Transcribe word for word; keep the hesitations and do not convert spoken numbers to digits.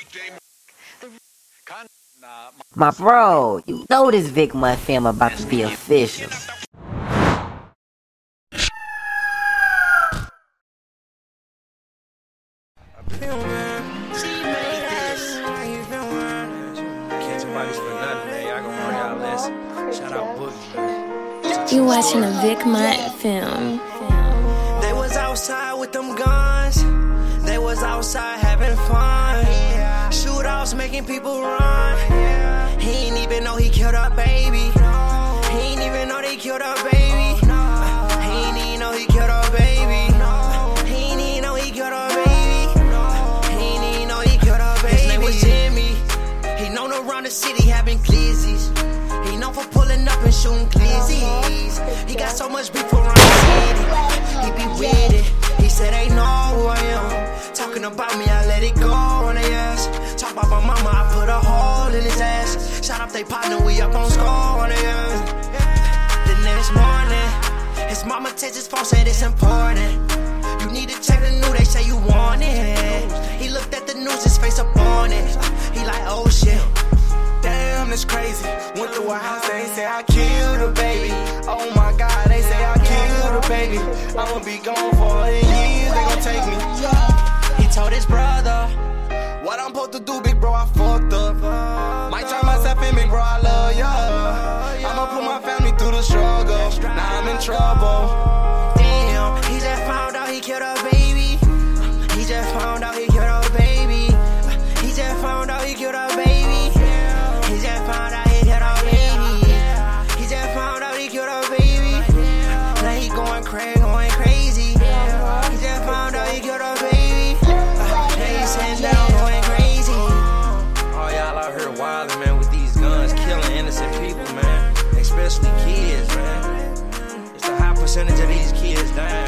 My bro, you know this Vic Month film about to be official. You watching a Vic Month film. They was outside with them guns. They was outside having fun. Shootouts making people run. He ain't even know he killed a baby. He ain't even know they killed a baby. He ain't even know he killed a baby. He ain't even know he killed a baby. He ain't even know he killed a baby. His name was Jimmy. He known around the city having glizzies. He known for pulling up and shooting glizzies. He got so much beef around the city. He be with it. He said they know who I am. Talking about me, I let it go on their ass. Talk about my mama, I put a hole in his ass. Shout out they partner, we up on score on their ass. The next morning, his mama takes his phone, said it's important. You need to check the news, they say you want it. He looked at the news, his face up on it. He like, oh shit. Damn, that's crazy. Went through a house, they say I killed a baby. Oh my God, they say I killed a baby. I'ma be gone for eight years, they gon' take me. He told his brother, what I'm supposed to do, big bro, I fucked up. Might turn myself in, big bro, I love ya. I'ma put my family through the struggle. Now I'm in trouble. Damn, he just found out he killed a baby. He just found out he killed a baby. He just found out he killed a baby. He just found out he killed a baby. He just found out he killed a baby. Now he going crazy, going crazy. He just found out he killed a baby. Now he sitting down, going crazy. All y'all out here wildin', man, with these guns, killing innocent people, man. Especially kids, man. It's a high percentage of these kids dying.